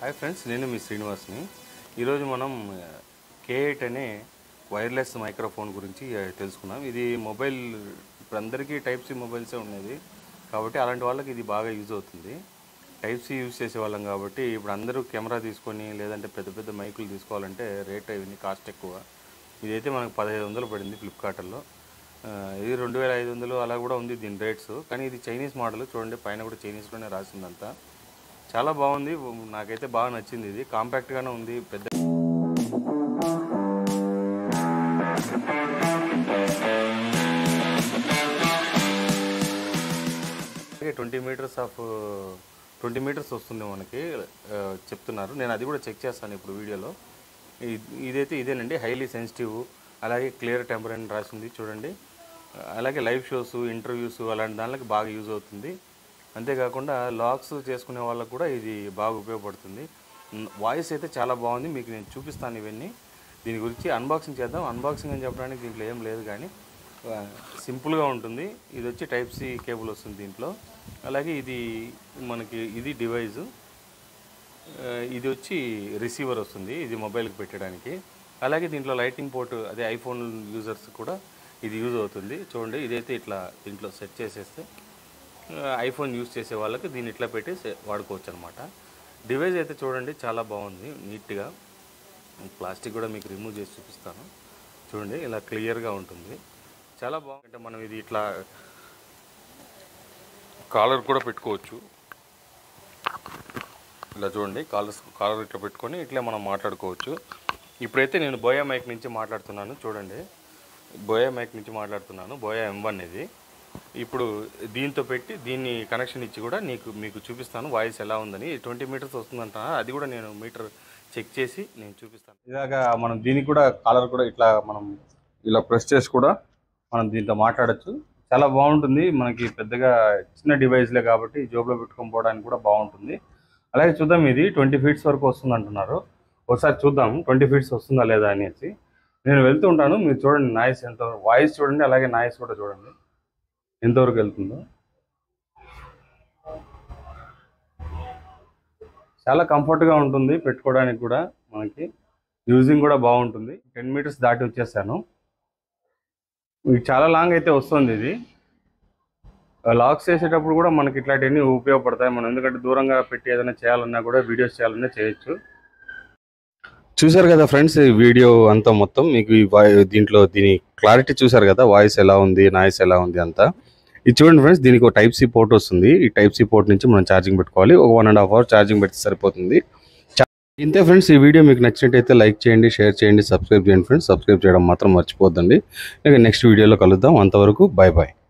Hi friends, నేను మీ శ్రీనివాస్ని. ఈరోజు మనం K8 అనే వైర్లెస్ మైక్రోఫోన్ గురించి తెలుసుకున్నాం. ఇది మొబైల్ ఇప్పుడు అందరికీ టైప్ సి మొబైల్సే ఉండేది కాబట్టి అలాంటి వాళ్ళకి ఇది బాగా యూజ్ అవుతుంది. టైప్ సి యూజ్ చేసే వాళ్ళం కాబట్టి ఇప్పుడు అందరూ కెమెరా తీసుకొని లేదంటే పెద్ద పెద్ద మైకులు తీసుకోవాలంటే రేట్ అయింది, కాస్ట్ ఎక్కువ. ఇదైతే మనకు 1500 పడింది ఫ్లిప్కార్ట్లో. ఇది 2500 అలా కూడా ఉంది దీని రేట్స్. కానీ ఇది చైనీస్ మోడల్, చూడండి పైన కూడా చైనీస్లోనే రాసిందంతా. చాలా బాగుంది, నాకైతే బాగా నచ్చింది. ఇది కాంపాక్ట్గానే ఉంది, పెద్ద 20 మీటర్స్ వస్తుంది మనకి చెప్తున్నారు. నేను అది కూడా చెక్ చేస్తాను ఇప్పుడు వీడియోలో. ఇదైతే ఇదేనండి, హైలీ సెన్సిటివ్, అలాగే క్లియర్ టెంపర్ అని రాసింది చూడండి. అలాగే లైవ్ షోస్, ఇంటర్వ్యూస్ అలాంటి దానికి బాగా యూజ్ అవుతుంది. అంతేకాకుండా లాక్స్ చేసుకునే వాళ్ళకు కూడా ఇది బాగా ఉపయోగపడుతుంది. వాయిస్ అయితే చాలా బాగుంది, మీకు నేను చూపిస్తాను ఇవన్నీ. దీని గురించి అన్బాక్సింగ్ చేద్దాం. అన్బాక్సింగ్ అని చెప్పడానికి దీంట్లో ఏం లేదు, కానీ సింపుల్గా ఉంటుంది. ఇది వచ్చి టైప్ సి కేబుల్ వస్తుంది దీంట్లో. అలాగే ఇది డివైజు, ఇది వచ్చి రిసీవర్ వస్తుంది, ఇది మొబైల్కి పెట్టడానికి. అలాగే దీంట్లో లైటింగ్ పోర్ట్, అదే ఐఫోన్ యూజర్స్ కూడా ఇది యూజ్ అవుతుంది. చూడండి, ఇదైతే ఇట్లా దీంట్లో సెట్ చేసేస్తే ఐఫోన్ యూజ్ చేసే వాళ్ళకి దీన్ని ఇట్లా పెట్టి వాడుకోవచ్చు అనమాట. డివైస్ అయితే చూడండి చాలా బాగుంది, నీట్గా. ప్లాస్టిక్ కూడా మీకు రిమూవ్ చేసి చూపిస్తాను. చూడండి, ఇలా క్లియర్గా ఉంటుంది, చాలా బాగుంది. అంటే మనం ఇది ఇట్లా కాలర్ కూడా పెట్టుకోవచ్చు. ఇలా చూడండి, కాలర్ ఇట్లా పెట్టుకొని ఇట్లా మనం మాట్లాడుకోవచ్చు. ఇప్పుడైతే నేను బోయా మైక్ నుంచి మాట్లాడుతున్నాను. చూడండి, బోయా మైక్ నుంచి మాట్లాడుతున్నాను, బోయా M1 ఇది. ఇప్పుడు దీంతో పెట్టి దీన్ని కనెక్షన్ ఇచ్చి కూడా మీకు చూపిస్తాను వాయిస్ ఎలా ఉందని. 20 మీటర్స్ వస్తుందంట, అది కూడా నేను మీటర్ చెక్ చేసి నేను చూపిస్తాను. ఇలాగా మనం దీనికి కూడా కాలర్ కూడా ఇట్లా మనం ఇలా ప్రెస్ చేసి కూడా మనం దీంతో మాట్లాడచ్చు. చాలా బాగుంటుంది. మనకి పెద్దగా చిన్న డివైస్లే కాబట్టి జోబులో పెట్టుకొని పోవడానికి కూడా బాగుంటుంది. అలాగే చూద్దాం, ఇది 20 ఫీట్స్ వరకు వస్తుంది అంటున్నారు. ఒకసారి చూద్దాం 20 ఫీట్స్ వస్తుందా లేదా అనేసి. నేను వెళ్తూ ఉంటాను, మీరు చూడండి నాయిస్ ఎంత, వాయిస్ చూడండి, అలాగే నాయిస్ కూడా చూడండి ఎంతవరకు వెళ్తుందో. చాలా కంఫర్ట్గా ఉంటుంది పెట్టుకోవడానికి కూడా, మనకి యూజింగ్ కూడా బాగుంటుంది. 10 మీటర్స్ దాటి వచ్చేసాను. ఇది చాలా లాంగ్ అయితే వస్తుంది. ఇది లాక్స్ చేసేటప్పుడు కూడా మనకి ఇట్లాంటివన్నీ ఉపయోగపడతాయి. మనం ఎందుకంటే దూరంగా పెట్టి ఏదైనా చేయాలన్నా కూడా, వీడియోస్ చేయాలన్నా చేయొచ్చు. చూసారు కదా ఫ్రెండ్స్, ఈ వీడియో అంతా మొత్తం మీకు దీంట్లో దీని క్లారిటీ చూసారు కదా, వాయిస్ ఎలా ఉంది, నాయిస్ ఎలా ఉంది అంతా. ఇది చూడండి ఫ్రెండ్స్, దీనికి ఒక టైప్ సి పోర్ట్ వస్తుంది. ఈ టైప్ సి పోర్ట్ నుంచి మనం ఛార్జింగ్ పెట్టుకోవాలి. ఒక 1.5 అవర్ ఛార్జింగ్ పెడితే సరిపోతుంది. ఇంతే ఫ్రెండ్స్, ఈ వీడియో మీకు నచ్చినట్టయితే లైక్ చేయండి, షేర్ చేయండి, సబ్స్క్రైబ్ చేయండి ఫ్రెండ్స్. సబ్స్క్రైబ్ చేయడం మాత్రం మర్చిపోద్దండి. ఇక నెక్స్ట్ వీడియోలో కలుద్దాం. అంతవరకు బాయ్ బాయ్.